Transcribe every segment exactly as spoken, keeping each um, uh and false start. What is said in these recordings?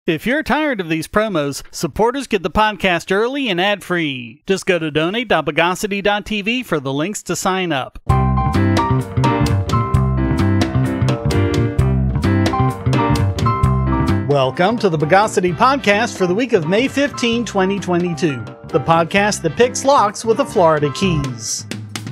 If you're tired of these promos, supporters get the podcast early and ad-free. Just go to donate dot bogosity dot t v for the links to sign up. Welcome to the Bogosity Podcast for the week of May fifteenth, twenty twenty-two. The podcast that picks locks with the Florida Keys.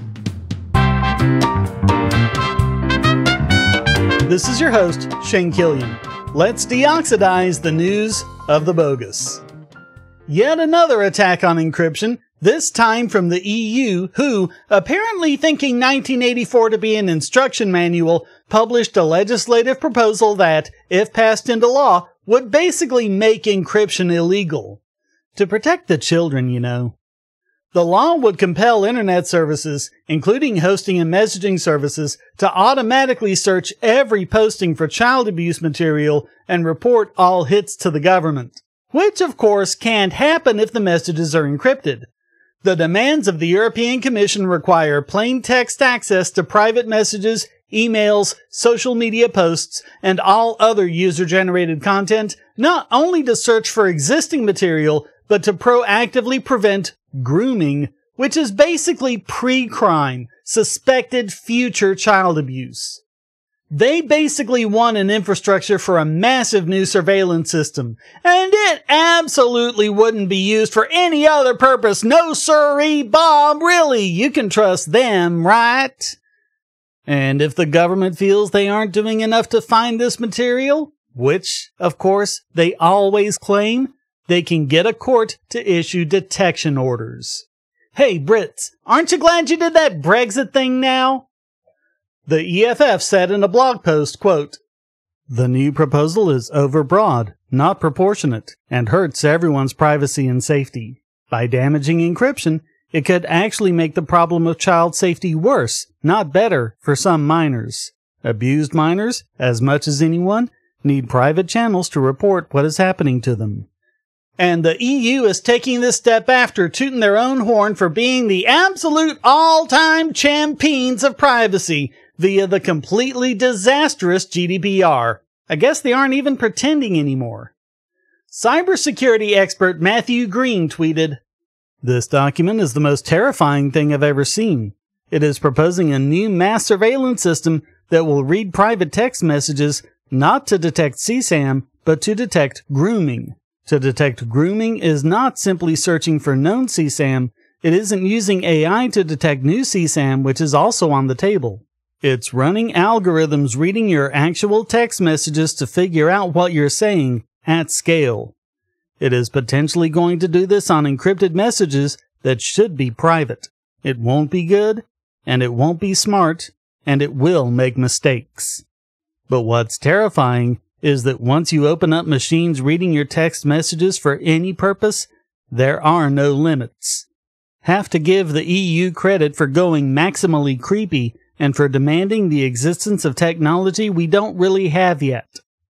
This is your host, Shane Killian. Let's deoxidize the news of the bogus. Yet another attack on encryption, this time from the E U, who, apparently thinking nineteen eighty-four to be an instruction manual, published a legislative proposal that, if passed into law, would basically make encryption illegal. To protect the children, you know. The law would compel internet services, including hosting and messaging services, to automatically search every posting for child abuse material and report all hits to the government. Which, of course, can't happen if the messages are encrypted. The demands of the European Commission require plain text access to private messages, emails, social media posts, and all other user-generated content, not only to search for existing material, but to proactively prevent grooming, which is basically pre-crime, suspected future child abuse. They basically want an infrastructure for a massive new surveillance system, and it absolutely wouldn't be used for any other purpose. No sirree, Bob, really, you can trust them, right? And if the government feels they aren't doing enough to find this material, which, of course, they always claim, they can get a court to issue detection orders. Hey, Brits, aren't you glad you did that Brexit thing now? The E F F said in a blog post, quote, "The new proposal is overbroad, not proportionate, and hurts everyone's privacy and safety. By damaging encryption, it could actually make the problem of child safety worse, not better, for some minors. Abused minors, as much as anyone, need private channels to report what is happening to them." And the E U is taking this step after tooting their own horn for being the absolute all-time champions of privacy via the completely disastrous G D P R. I guess they aren't even pretending anymore. Cybersecurity expert Matthew Green tweeted, "This document is the most terrifying thing I've ever seen. It is proposing a new mass surveillance system that will read private text messages not to detect C SAM, but to detect grooming. To detect grooming is not simply searching for known C SAM, it isn't using A I to detect new C SAM, which is also on the table. It's running algorithms reading your actual text messages to figure out what you're saying at scale. It is potentially going to do this on encrypted messages that should be private. It won't be good, and it won't be smart, and it will make mistakes. But what's terrifying is that once you open up machines reading your text messages for any purpose, there are no limits. Have to give the E U credit for going maximally creepy and for demanding the existence of technology we don't really have yet.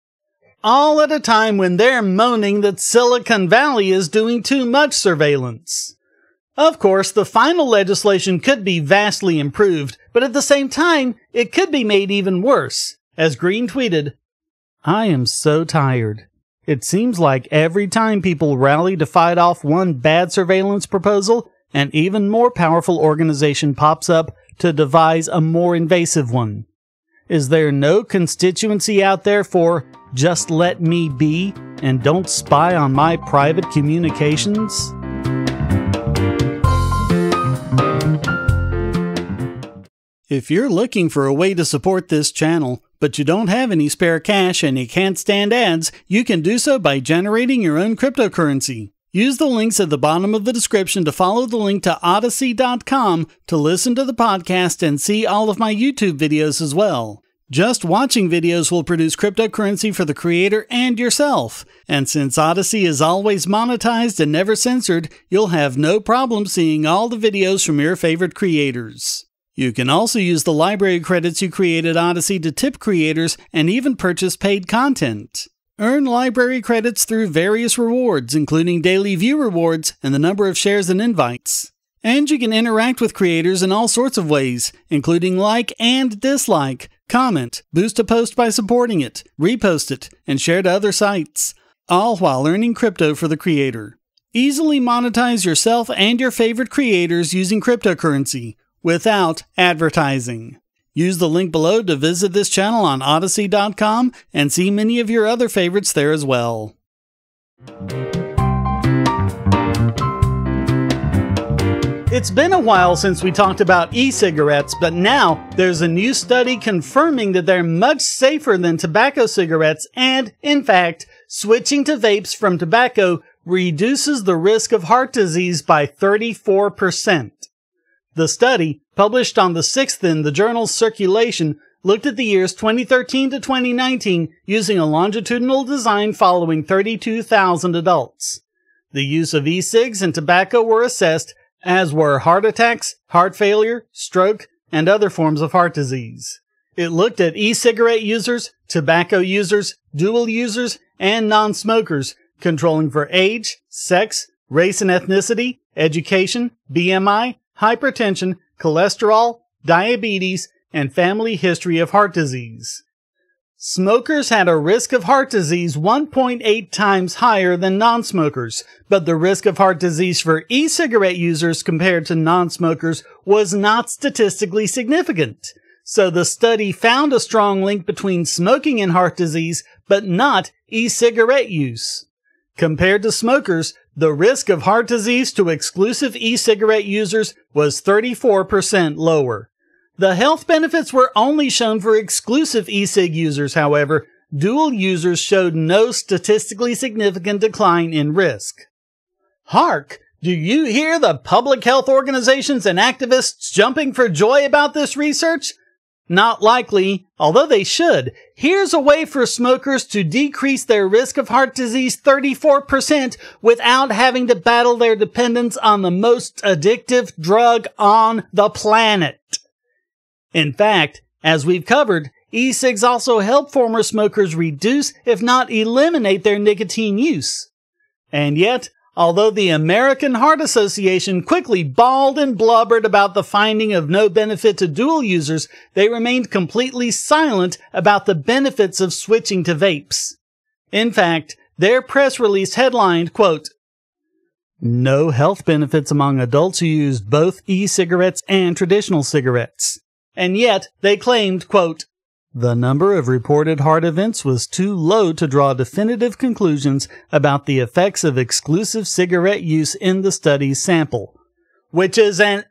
All at a time when they're moaning that Silicon Valley is doing too much surveillance. Of course, the final legislation could be vastly improved, but at the same time, it could be made even worse. As Green tweeted, "I am so tired. It seems like every time people rally to fight off one bad surveillance proposal, an even more powerful organization pops up to devise a more invasive one. Is there no constituency out there for just let me be and don't spy on my private communications?" If you're looking for a way to support this channel, but you don't have any spare cash and you can't stand ads, you can do so by generating your own cryptocurrency. Use the links at the bottom of the description to follow the link to odyssey dot com to listen to the podcast and see all of my YouTube videos as well. Just watching videos will produce cryptocurrency for the creator and yourself. And since Odyssey is always monetized and never censored, you'll have no problem seeing all the videos from your favorite creators. You can also use the library credits you create at Odyssey to tip creators and even purchase paid content. Earn library credits through various rewards, including daily view rewards and the number of shares and invites. And you can interact with creators in all sorts of ways, including like and dislike, comment, boost a post by supporting it, repost it, and share to other sites. all while earning crypto for the creator. Easily monetize yourself and your favorite creators using cryptocurrency without advertising. Use the link below to visit this channel on Odyssey dot com and see many of your other favorites there as well. It's been a while since we talked about e-cigarettes, but now there's a new study confirming that they're much safer than tobacco cigarettes, and, in fact, switching to vapes from tobacco reduces the risk of heart disease by thirty-four percent. The study, published on the sixth in the journal Circulation, looked at the years twenty thirteen to twenty nineteen using a longitudinal design following thirty-two thousand adults. The use of e-cigs and tobacco were assessed, as were heart attacks, heart failure, stroke, and other forms of heart disease. It looked at e-cigarette users, tobacco users, dual users, and non-smokers, controlling for age, sex, race and ethnicity, education, B M I, hypertension, cholesterol, diabetes, and family history of heart disease. Smokers had a risk of heart disease one point eight times higher than non-smokers, but the risk of heart disease for e-cigarette users compared to non-smokers was not statistically significant. So the study found a strong link between smoking and heart disease, but not e-cigarette use. Compared to smokers, the risk of heart disease to exclusive e-cigarette users was thirty-four percent lower. The health benefits were only shown for exclusive e-cig users, however. Dual users showed no statistically significant decline in risk. Hark! Do you hear the public health organizations and activists jumping for joy about this research? Not likely, although they should. Here's a way for smokers to decrease their risk of heart disease thirty-four percent without having to battle their dependence on the most addictive drug on the planet. In fact, as we've covered, e-cigs also help former smokers reduce, if not eliminate, their nicotine use. And yet, although the American Heart Association quickly bawled and blubbered about the finding of no benefit to dual users, they remained completely silent about the benefits of switching to vapes. In fact, their press release headlined, quote, "No health benefits among adults who used both e-cigarettes and traditional cigarettes." And yet, they claimed, quote, "The number of reported heart events was too low to draw definitive conclusions about the effects of exclusive cigarette use in the study's sample." Which is an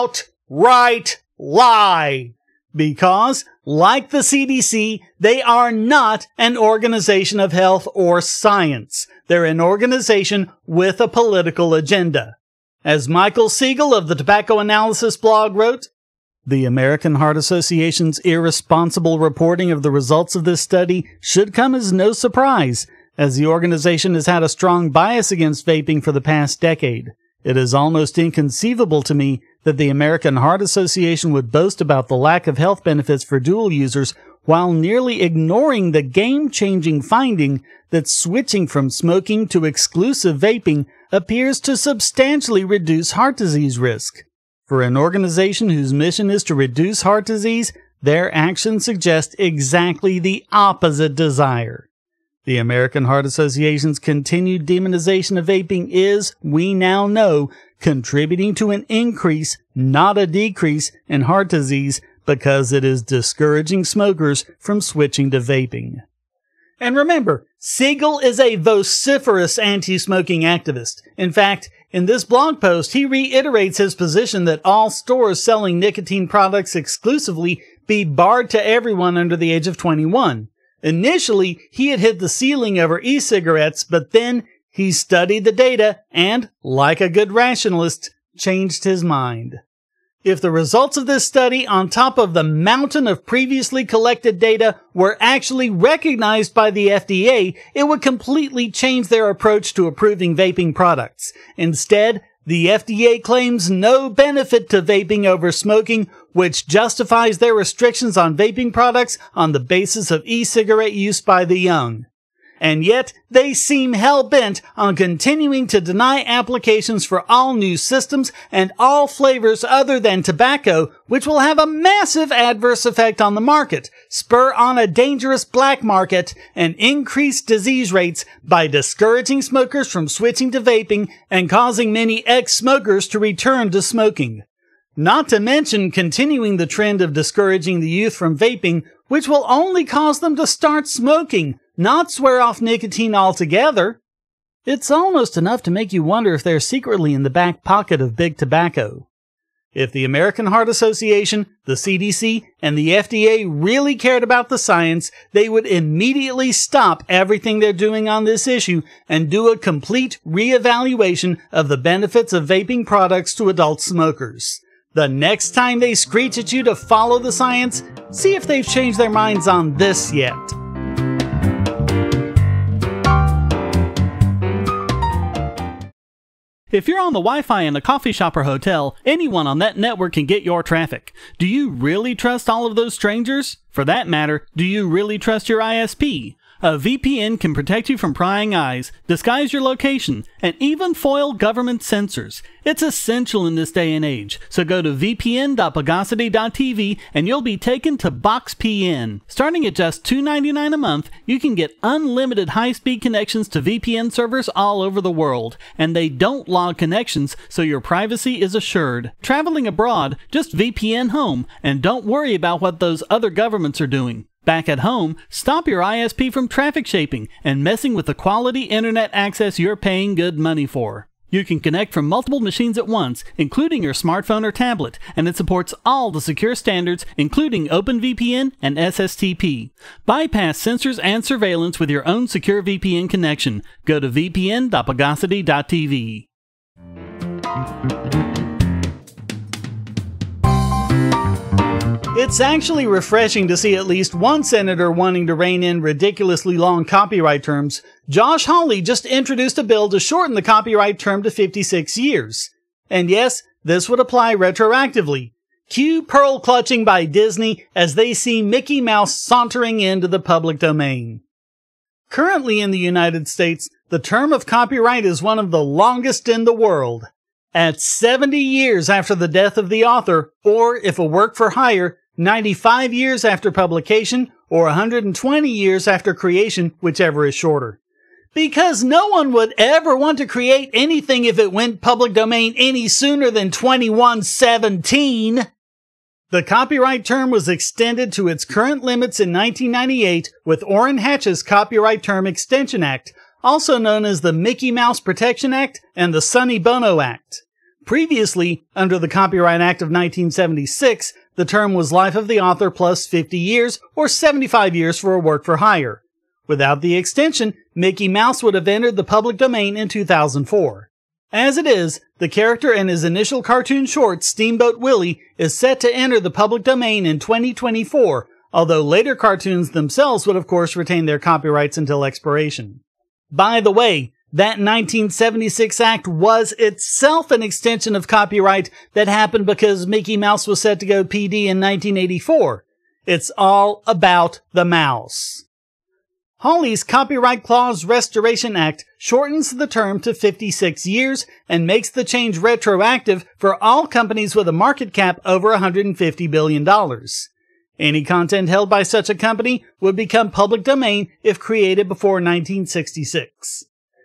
outright lie. Because, like the C D C, they are not an organization of health or science. They're an organization with a political agenda. As Michael Siegel of the Tobacco Analysis blog wrote, "The American Heart Association's irresponsible reporting of the results of this study should come as no surprise, as the organization has had a strong bias against vaping for the past decade. It is almost inconceivable to me that the American Heart Association would boast about the lack of health benefits for dual users while nearly ignoring the game-changing finding that switching from smoking to exclusive vaping appears to substantially reduce heart disease risk. For an organization whose mission is to reduce heart disease, their actions suggest exactly the opposite desire. The American Heart Association's continued demonization of vaping is, we now know, contributing to an increase, not a decrease, in heart disease because it is discouraging smokers from switching to vaping." And remember, Siegel is a vociferous anti-smoking activist. In fact, in this blog post, he reiterates his position that all stores selling nicotine products exclusively be barred to everyone under the age of twenty-one. Initially, he had hit the ceiling over e-cigarettes, but then he studied the data and, like a good rationalist, changed his mind. If the results of this study, on top of the mountain of previously collected data, were actually recognized by the F D A, it would completely change their approach to approving vaping products. Instead, the F D A claims no benefit to vaping over smoking, which justifies their restrictions on vaping products on the basis of e-cigarette use by the young. And yet, they seem hell-bent on continuing to deny applications for all new systems and all flavors other than tobacco, which will have a massive adverse effect on the market, spur on a dangerous black market, and increase disease rates by discouraging smokers from switching to vaping and causing many ex-smokers to return to smoking. Not to mention continuing the trend of discouraging the youth from vaping, which will only cause them to start smoking, not swear off nicotine altogether. It's almost enough to make you wonder if they're secretly in the back pocket of big tobacco. If the American Heart Association, the C D C, and the F D A really cared about the science, they would immediately stop everything they're doing on this issue and do a complete reevaluation of the benefits of vaping products to adult smokers. The next time they screech at you to follow the science, see if they've changed their minds on this yet. If you're on the Wi-Fi in a coffee shop or hotel, anyone on that network can get your traffic. Do you really trust all of those strangers? For that matter, do you really trust your I S P? A V P N can protect you from prying eyes, disguise your location, and even foil government censors. It's essential in this day and age, so go to v p n dot bogosity dot t v and you'll be taken to BoxPN. Starting at just two dollars and ninety-nine cents a month, you can get unlimited high-speed connections to V P N servers all over the world, and they don't log connections, so your privacy is assured. Traveling abroad, just V P N home, and don't worry about what those other governments are doing. Back at home, stop your I S P from traffic shaping and messing with the quality internet access you're paying good money for. You can connect from multiple machines at once, including your smartphone or tablet, and it supports all the secure standards, including OpenVPN and S S T P. Bypass sensors and surveillance with your own secure V P N connection. Go to v p n dot bogosity dot t v. It's actually refreshing to see at least one senator wanting to rein in ridiculously long copyright terms. Josh Hawley just introduced a bill to shorten the copyright term to fifty-six years. And yes, this would apply retroactively. Cue pearl clutching by Disney as they see Mickey Mouse sauntering into the public domain. Currently in the United States, the term of copyright is one of the longest in the world. At seventy years after the death of the author, or if a work for hire, ninety-five years after publication, or one hundred twenty years after creation, whichever is shorter. Because no one would ever want to create anything if it went public domain any sooner than twenty-one seventeen. The copyright term was extended to its current limits in nineteen ninety-eight with Orrin Hatch's Copyright Term Extension Act, also known as the Mickey Mouse Protection Act and the Sonny Bono Act. Previously, under the Copyright Act of nineteen seventy-six, the term was life of the author plus fifty years or seventy-five years for a work for hire. Without the extension, Mickey Mouse would have entered the public domain in two thousand four. As it is, the character in his initial cartoon short, Steamboat Willie, is set to enter the public domain in twenty twenty-four, although later cartoons themselves would of course retain their copyrights until expiration. By the way, that nineteen seventy-six act was itself an extension of copyright that happened because Mickey Mouse was set to go P D in nineteen eighty-four. It's all about the mouse. Hawley's Copyright Clause Restoration Act shortens the term to fifty-six years and makes the change retroactive for all companies with a market cap over one hundred fifty billion dollars. Any content held by such a company would become public domain if created before nineteen sixty-six.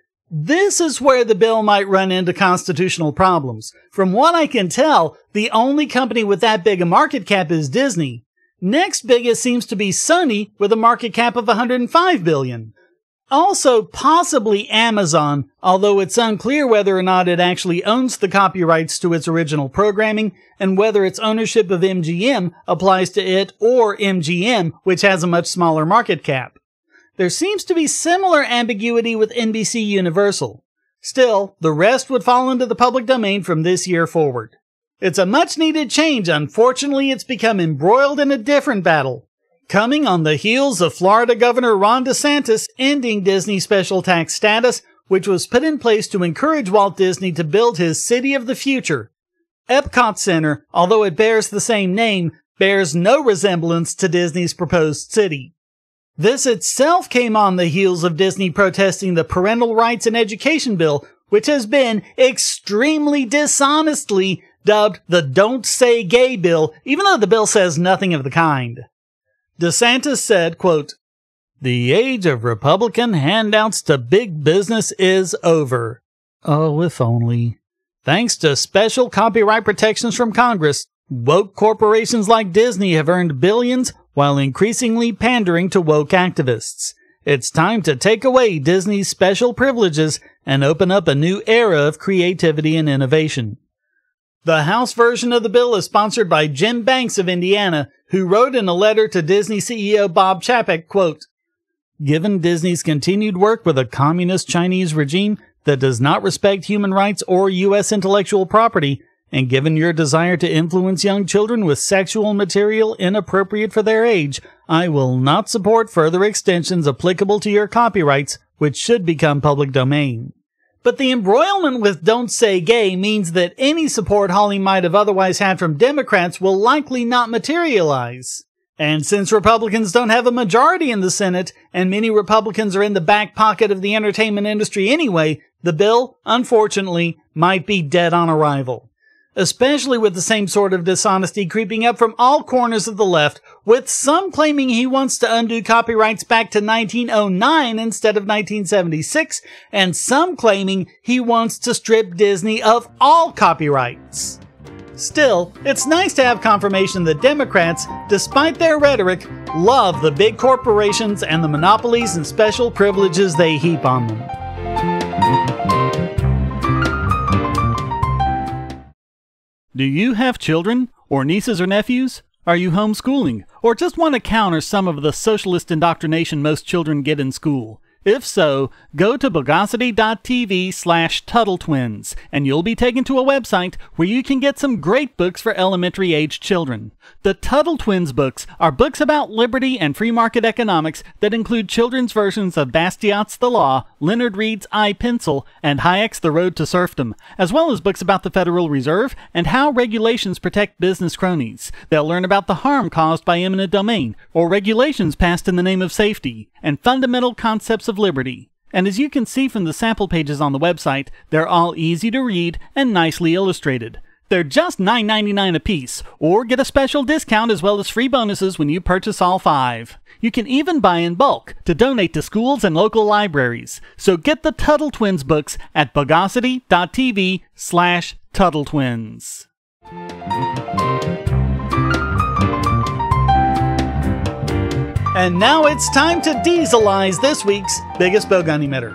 This is where the bill might run into constitutional problems. From what I can tell, the only company with that big a market cap is Disney. Next biggest seems to be Sony with a market cap of one hundred five billion dollars. Also, possibly Amazon, although it's unclear whether or not it actually owns the copyrights to its original programming, and whether its ownership of M G M applies to it or M G M, which has a much smaller market cap. There seems to be similar ambiguity with N B C Universal. Still, the rest would fall into the public domain from this year forward. It's a much-needed change. Unfortunately, it's become embroiled in a different battle, coming on the heels of Florida Governor Ron DeSantis ending Disney special tax status, which was put in place to encourage Walt Disney to build his City of the Future. Epcot Center, although it bears the same name, bears no resemblance to Disney's proposed city. This itself came on the heels of Disney protesting the Parental Rights and Education Bill, which has been extremely dishonestly dubbed the Don't Say Gay Bill, even though the bill says nothing of the kind. DeSantis said, quote, "The age of Republican handouts to big business is over." Oh, if only. Thanks to special copyright protections from Congress, woke corporations like Disney have earned billions while increasingly pandering to woke activists. It's time to take away Disney's special privileges and open up a new era of creativity and innovation. The House version of the bill is sponsored by Jim Banks of Indiana, who wrote in a letter to Disney C E O Bob Chapek, quote, "Given Disney's continued work with a communist Chinese regime that does not respect human rights or U S intellectual property, and given your desire to influence young children with sexual material inappropriate for their age, I will not support further extensions applicable to your copyrights, which should become public domain." But the embroilment with Don't Say Gay means that any support Hawley might have otherwise had from Democrats will likely not materialize. And since Republicans don't have a majority in the Senate, and many Republicans are in the back pocket of the entertainment industry anyway, the bill, unfortunately, might be dead on arrival. Especially with the same sort of dishonesty creeping up from all corners of the left, with some claiming he wants to undo copyrights back to nineteen oh nine instead of nineteen seventy-six, and some claiming he wants to strip Disney of all copyrights. Still, it's nice to have confirmation that Democrats, despite their rhetoric, love the big corporations and the monopolies and special privileges they heap on them. Do you have children, or nieces or nephews? Are you homeschooling, or just want to counter some of the socialist indoctrination most children get in school? If so, go to Bogosity.tv slash Tuttle Twins, and you'll be taken to a website where you can get some great books for elementary-aged children. The Tuttle Twins books are books about liberty and free market economics that include children's versions of Bastiat's The Law, Leonard Read's I, Pencil, and Hayek's The Road to Serfdom, as well as books about the Federal Reserve and how regulations protect business cronies. They'll learn about the harm caused by eminent domain, or regulations passed in the name of safety, and fundamental concepts of liberty. And as you can see from the sample pages on the website, they're all easy to read and nicely illustrated. They're just nine ninety-nine a piece, or get a special discount as well as free bonuses when you purchase all five. You can even buy in bulk to donate to schools and local libraries. So get the Tuttle Twins books at Bogosity.tv slash Tuttle Twins. And now it's time to dieselize this week's biggest Bogon emitter.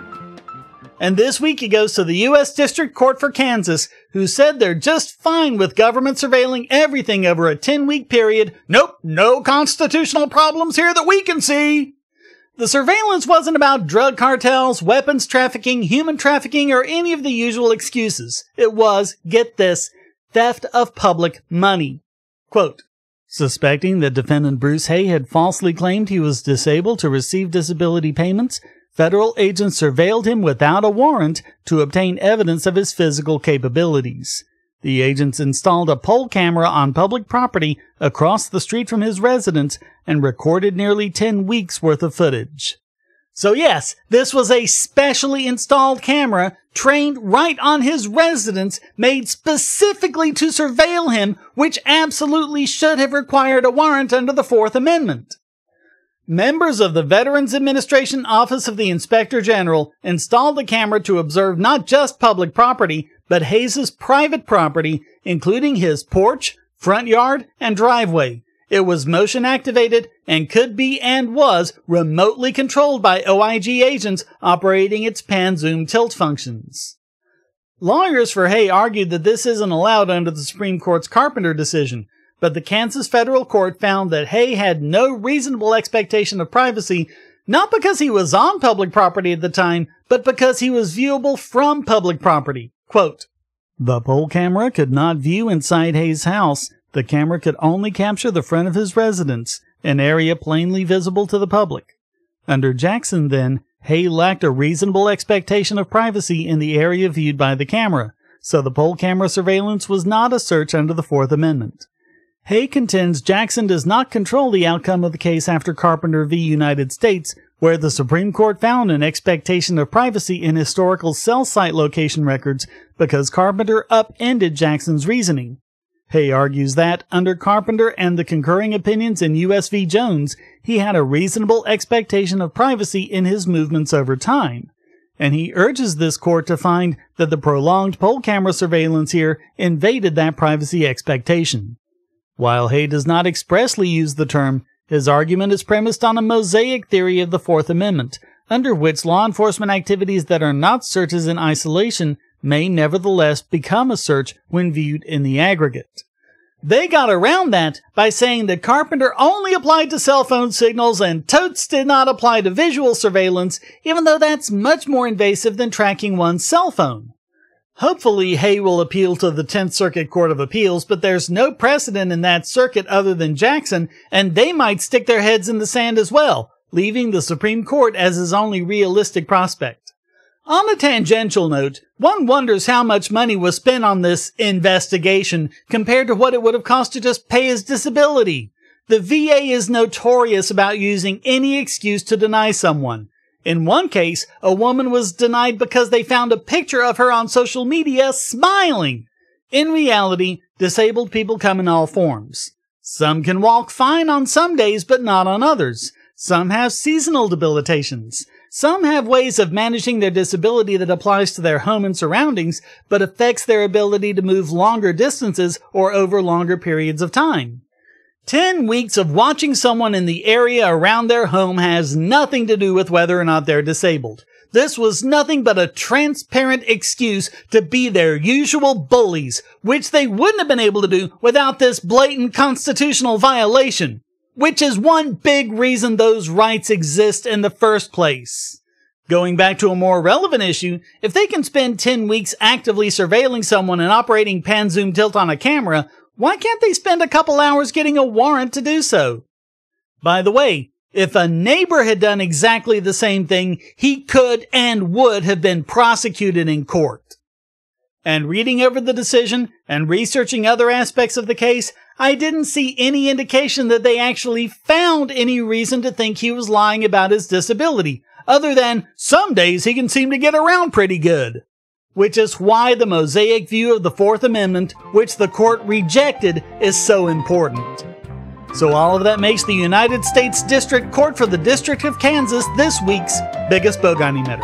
And this week it goes to the U S District Court for Kansas, who said they're just fine with government surveilling everything over a ten-week period. Nope, no constitutional problems here that we can see. The surveillance wasn't about drug cartels, weapons trafficking, human trafficking, or any of the usual excuses. It was, get this, theft of public money. Quote, "Suspecting that defendant Bruce Hay had falsely claimed he was disabled to receive disability payments, federal agents surveilled him without a warrant to obtain evidence of his physical capabilities. The agents installed a pole camera on public property across the street from his residence and recorded nearly ten weeks worth of footage." So yes, this was a specially installed camera trained right on his residence, made specifically to surveil him, which absolutely should have required a warrant under the Fourth Amendment. Members of the Veterans Administration Office of the Inspector General installed the camera to observe not just public property, but Hayes' private property, including his porch, front yard, and driveway. It was motion activated and could be and was remotely controlled by O I G agents operating its pan-zoom tilt functions. Lawyers for Hay argued that this isn't allowed under the Supreme Court's Carpenter decision, but the Kansas federal court found that Hay had no reasonable expectation of privacy, not because he was on public property at the time, but because he was viewable from public property. Quote, "The pole camera could not view inside Hay's house. The camera could only capture the front of his residence, an area plainly visible to the public. Under Jackson, then, Hay lacked a reasonable expectation of privacy in the area viewed by the camera, so the pole camera surveillance was not a search under the Fourth Amendment. Hay contends Jackson does not control the outcome of the case after Carpenter v. United States, where the Supreme Court found an expectation of privacy in historical cell site location records because Carpenter upended Jackson's reasoning. Hay argues that, under Carpenter and the concurring opinions in U S v. Jones, he had a reasonable expectation of privacy in his movements over time, and he urges this court to find that the prolonged poll camera surveillance here invaded that privacy expectation. While Hay does not expressly use the term, his argument is premised on a mosaic theory of the Fourth Amendment, under which law enforcement activities that are not searches in isolation may nevertheless become a search when viewed in the aggregate. They got around that by saying that Carpenter only applied to cell phone signals and totes did not apply to visual surveillance, even though that's much more invasive than tracking one's cell phone. Hopefully, Hay will appeal to the Tenth Circuit Court of Appeals, but there's no precedent in that circuit other than Jackson, and they might stick their heads in the sand as well, leaving the Supreme Court as his only realistic prospect. On a tangential note, one wonders how much money was spent on this investigation compared to what it would have cost to just pay his disability. The V A is notorious about using any excuse to deny someone. In one case, a woman was denied because they found a picture of her on social media smiling. In reality, disabled people come in all forms. Some can walk fine on some days, but not on others. Some have seasonal debilitations. Some have ways of managing their disability that applies to their home and surroundings, but affects their ability to move longer distances or over longer periods of time. Ten weeks of watching someone in the area around their home has nothing to do with whether or not they're disabled. This was nothing but a transparent excuse to be their usual bullies, which they wouldn't have been able to do without this blatant constitutional violation, which is one big reason those rights exist in the first place. Going back to a more relevant issue, if they can spend ten weeks actively surveilling someone and operating pan, zoom, tilt on a camera, why can't they spend a couple hours getting a warrant to do so? By the way, if a neighbor had done exactly the same thing, he could and would have been prosecuted in court. And reading over the decision and researching other aspects of the case, I didn't see any indication that they actually found any reason to think he was lying about his disability, other than some days he can seem to get around pretty good. Which is why the mosaic view of the Fourth Amendment, which the court rejected, is so important. So all of that makes the United States District Court for the District of Kansas this week's biggest Bogon emitter.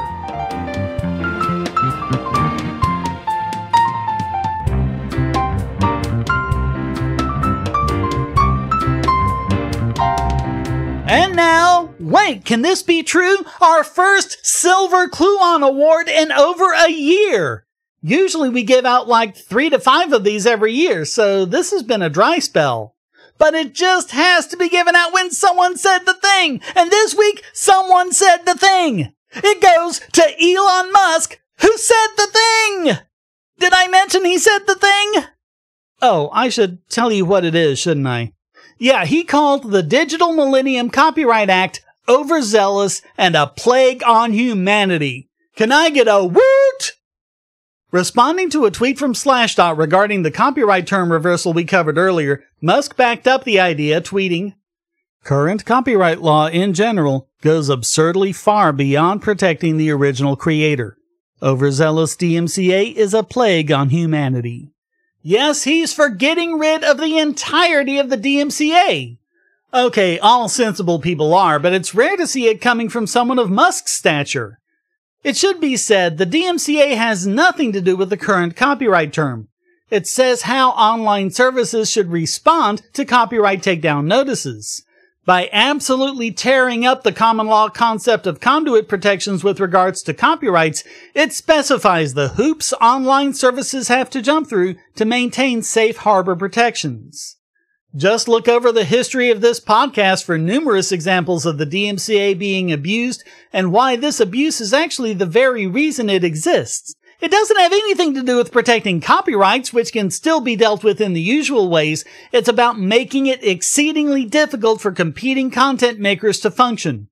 And now, wait, can this be true? Our first Silver Cluon Award in over a year! Usually we give out like three to five of these every year, so this has been a dry spell. But it just has to be given out when someone said the thing! And this week, someone said the thing! It goes to Elon Musk, who said the thing! Did I mention he said the thing? Oh, I should tell you what it is, shouldn't I? Yeah, he called the Digital Millennium Copyright Act overzealous and a plague on humanity. Can I get a woot? Responding to a tweet from Slashdot regarding the copyright term reversal we covered earlier, Musk backed up the idea, tweeting, "Current copyright law in general goes absurdly far beyond protecting the original creator. Overzealous D M C A is a plague on humanity." Yes, he's for getting rid of the entirety of the D M C A. Okay, all sensible people are, but it's rare to see it coming from someone of Musk's stature. It should be said the D M C A has nothing to do with the current copyright term. It says how online services should respond to copyright takedown notices. By absolutely tearing up the common law concept of conduit protections with regards to copyrights, it specifies the hoops online services have to jump through to maintain safe harbor protections. Just look over the history of this podcast for numerous examples of the D M C A being abused and why this abuse is actually the very reason it exists. It doesn't have anything to do with protecting copyrights, which can still be dealt with in the usual ways. It's about making it exceedingly difficult for competing content makers to function.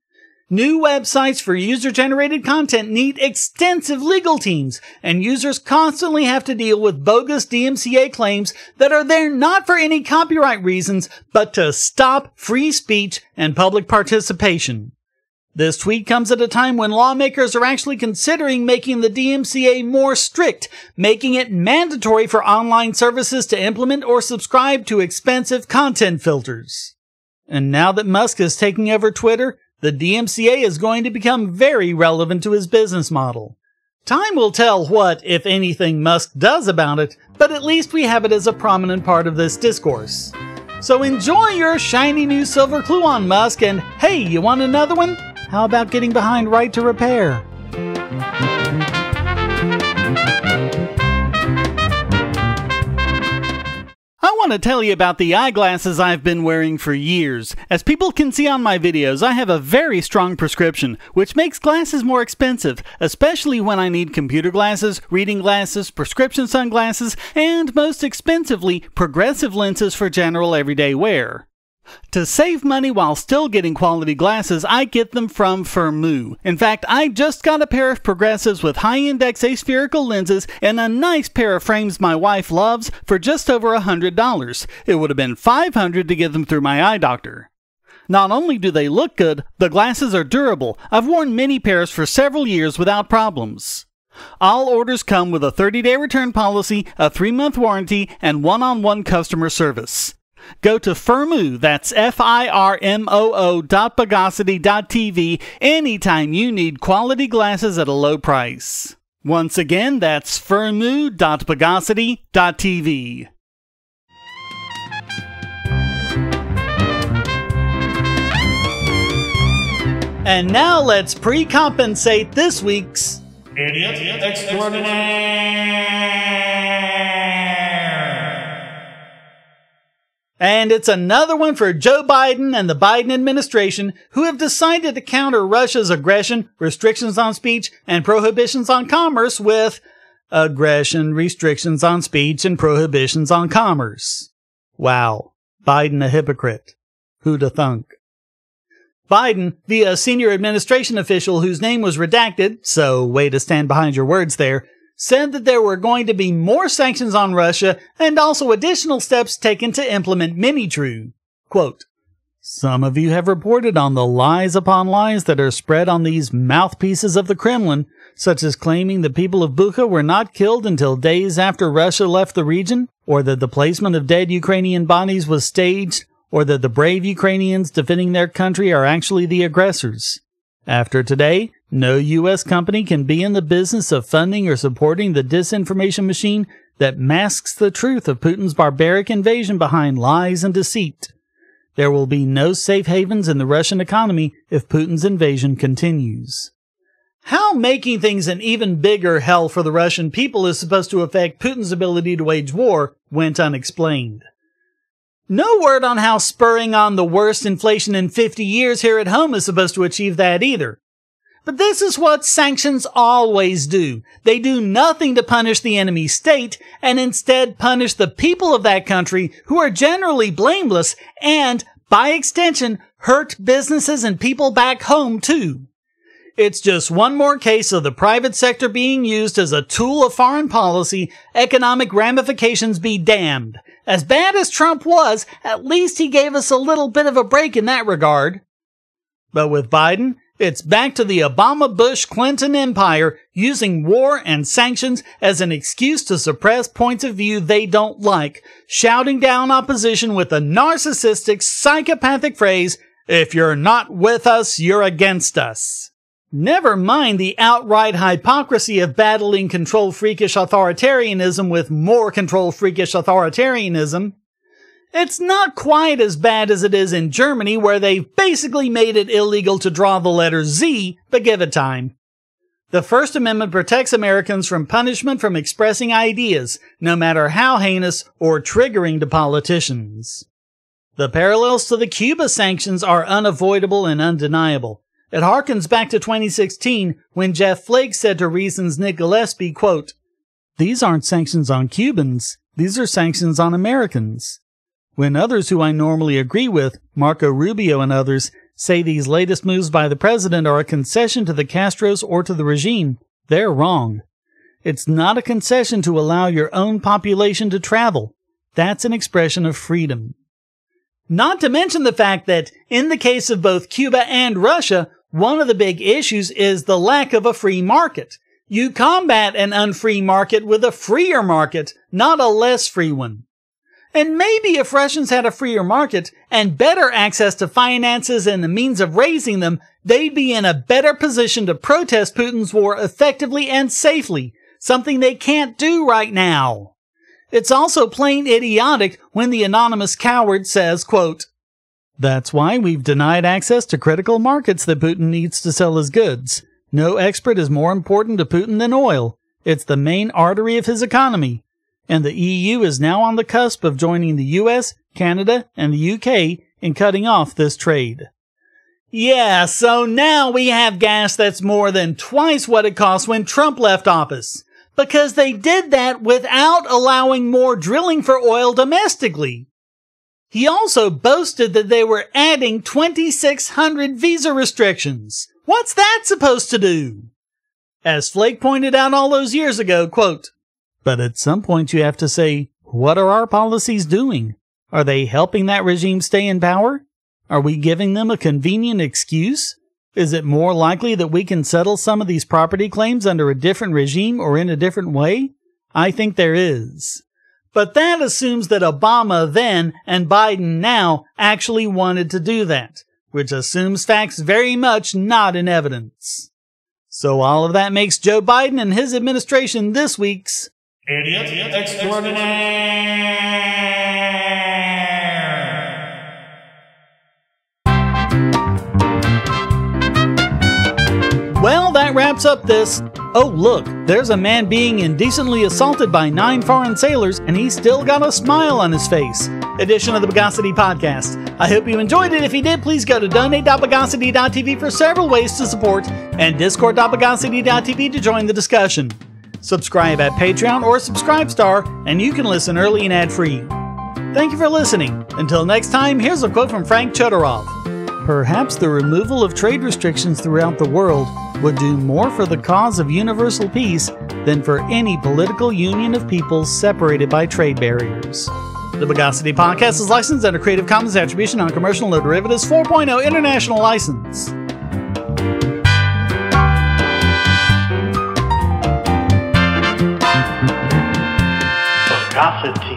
New websites for user-generated content need extensive legal teams, and users constantly have to deal with bogus D M C A claims that are there not for any copyright reasons, but to stop free speech and public participation. This tweet comes at a time when lawmakers are actually considering making the D M C A more strict, making it mandatory for online services to implement or subscribe to expensive content filters. And now that Musk is taking over Twitter, the D M C A is going to become very relevant to his business model. Time will tell what, if anything, Musk does about it, but at least we have it as a prominent part of this discourse. So enjoy your shiny new silver Cluon, Musk, and hey, you want another one? How about getting behind right to repair? I want to tell you about the eyeglasses I've been wearing for years. As people can see on my videos, I have a very strong prescription, which makes glasses more expensive, especially when I need computer glasses, reading glasses, prescription sunglasses, and most expensively, progressive lenses for general everyday wear. To save money while still getting quality glasses, I get them from Firmoo. In fact, I just got a pair of progressives with high-index aspherical lenses and a nice pair of frames my wife loves for just over one hundred dollars. It would have been five hundred dollars to get them through my eye doctor. Not only do they look good, the glasses are durable. I've worn many pairs for several years without problems. All orders come with a thirty-day return policy, a three-month warranty, and one-on-one customer service. Go to Firmoo, that's F I R M O O dot Bogosity dot T V anytime you need quality glasses at a low price. Once again, that's Firmoo dot Bogosity dot T V. And now let's pre-compensate this week's Idiot Extraordinaire. And it's another one for Joe Biden and the Biden administration, who have decided to counter Russia's aggression, restrictions on speech, and prohibitions on commerce with aggression, restrictions on speech, and prohibitions on commerce. Wow. Biden a hypocrite. Who'da thunk? Biden, via a senior administration official whose name was redacted, so way to stand behind your words there, said that there were going to be more sanctions on Russia and also additional steps taken to implement mini-true. Quote, "Some of you have reported on the lies upon lies that are spread on these mouthpieces of the Kremlin, such as claiming the people of Bucha were not killed until days after Russia left the region, or that the placement of dead Ukrainian bodies was staged, or that the brave Ukrainians defending their country are actually the aggressors. After today, no U S company can be in the business of funding or supporting the disinformation machine that masks the truth of Putin's barbaric invasion behind lies and deceit. There will be no safe havens in the Russian economy if Putin's invasion continues." How making things an even bigger hell for the Russian people is supposed to affect Putin's ability to wage war went unexplained. No word on how spurring on the worst inflation in fifty years here at home is supposed to achieve that either. But this is what sanctions always do. They do nothing to punish the enemy state, and instead punish the people of that country who are generally blameless and, by extension, hurt businesses and people back home too. It's just one more case of the private sector being used as a tool of foreign policy, economic ramifications be damned. As bad as Trump was, at least he gave us a little bit of a break in that regard. But with Biden, it's back to the Obama-Bush-Clinton empire, using war and sanctions as an excuse to suppress points of view they don't like, shouting down opposition with a narcissistic, psychopathic phrase, "If you're not with us, you're against us." Never mind the outright hypocrisy of battling control-freakish authoritarianism with more control-freakish authoritarianism. It's not quite as bad as it is in Germany, where they've basically made it illegal to draw the letter Z, but give it time. The First Amendment protects Americans from punishment from expressing ideas, no matter how heinous or triggering to politicians. The parallels to the Cuba sanctions are unavoidable and undeniable. It harkens back to twenty sixteen, when Jeff Flake said to Reason's Nick Gillespie, quote, "These aren't sanctions on Cubans, these are sanctions on Americans." When others who I normally agree with, Marco Rubio and others, say these latest moves by the president are a concession to the Castros or to the regime, they're wrong. It's not a concession to allow your own population to travel. That's an expression of freedom. Not to mention the fact that, in the case of both Cuba and Russia, one of the big issues is the lack of a free market. You combat an unfree market with a freer market, not a less free one. And maybe if Russians had a freer market and better access to finances and the means of raising them, they'd be in a better position to protest Putin's war effectively and safely, something they can't do right now. It's also plain idiotic when the anonymous coward says, quote, "That's why we've denied access to critical markets that Putin needs to sell his goods. No export is more important to Putin than oil. It's the main artery of his economy. And the E U is now on the cusp of joining the U S, Canada, and the U K in cutting off this trade." Yeah, so now we have gas that's more than twice what it cost when Trump left office. Because they did that without allowing more drilling for oil domestically. He also boasted that they were adding twenty-six hundred visa restrictions. What's that supposed to do? As Flake pointed out all those years ago, quote, "But at some point you have to say, what are our policies doing? Are they helping that regime stay in power? Are we giving them a convenient excuse? Is it more likely that we can settle some of these property claims under a different regime or in a different way? I think there is." But that assumes that Obama then and Biden now actually wanted to do that, which assumes facts very much not in evidence. So all of that makes Joe Biden and his administration this week's Idiot Extraordinaire. Well, that wraps up this. Oh, look, there's a man being indecently assaulted by nine foreign sailors, and he's still got a smile on his face. Edition of the Bogosity Podcast. I hope you enjoyed it. If you did, please go to donate dot bogosity dot t v for several ways to support, and discord dot bogosity dot t v to join the discussion. Subscribe at Patreon or Subscribestar, and you can listen early and ad-free. Thank you for listening. Until next time, here's a quote from Frank Chodorov. "Perhaps the removal of trade restrictions throughout the world would do more for the cause of universal peace than for any political union of peoples separated by trade barriers." The Bogosity Podcast is licensed under Creative Commons Attribution Non-Commercial No Derivatives four point oh International License. Bogosity.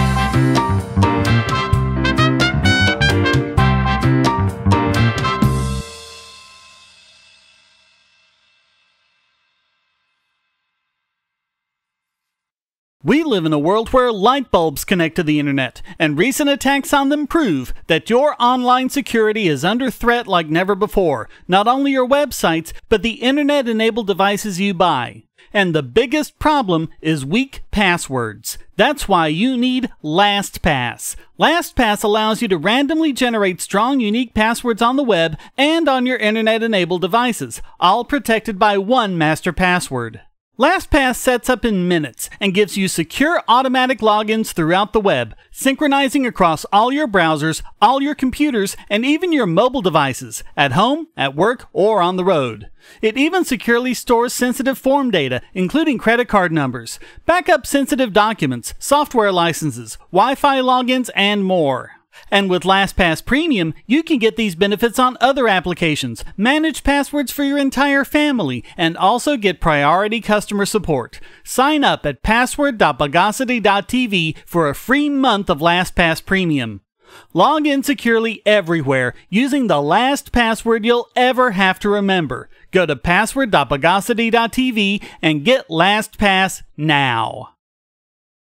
We live in a world where light bulbs connect to the internet, and recent attacks on them prove that your online security is under threat like never before. Not only your websites, but the internet-enabled devices you buy. And the biggest problem is weak passwords. That's why you need LastPass. LastPass allows you to randomly generate strong, unique passwords on the web and on your internet-enabled devices, all protected by one master password. LastPass sets up in minutes and gives you secure automatic logins throughout the web, synchronizing across all your browsers, all your computers, and even your mobile devices, at home, at work, or on the road. It even securely stores sensitive form data, including credit card numbers, backup sensitive documents, software licenses, Wi-Fi logins, and more. And with LastPass Premium, you can get these benefits on other applications, manage passwords for your entire family, and also get priority customer support. Sign up at password dot bogosity dot t v for a free month of LastPass Premium. Log in securely everywhere using the last password you'll ever have to remember. Go to password dot bogosity dot t v and get LastPass now.